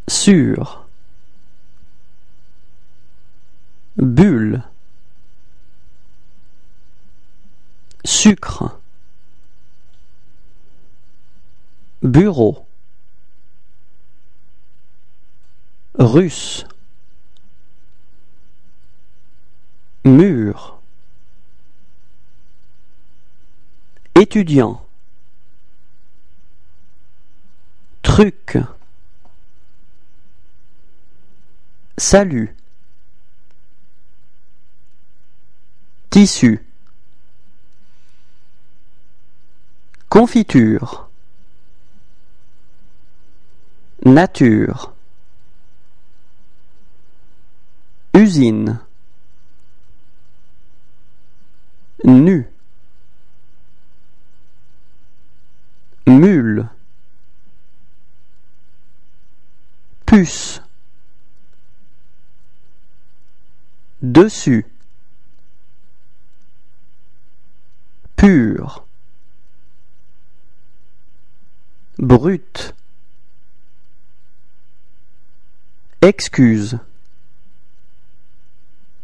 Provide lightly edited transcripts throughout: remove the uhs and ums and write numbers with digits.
Sur. Bulle. Sucre. Bureau. Russe. Mur. Étudiant. Truc. Salut. Tissu. Confiture. Nature. Usine. Nu. Mule. Puce. Dessus. Pur. Brut. Excuse.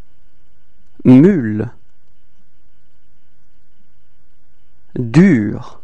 Mule. Dur.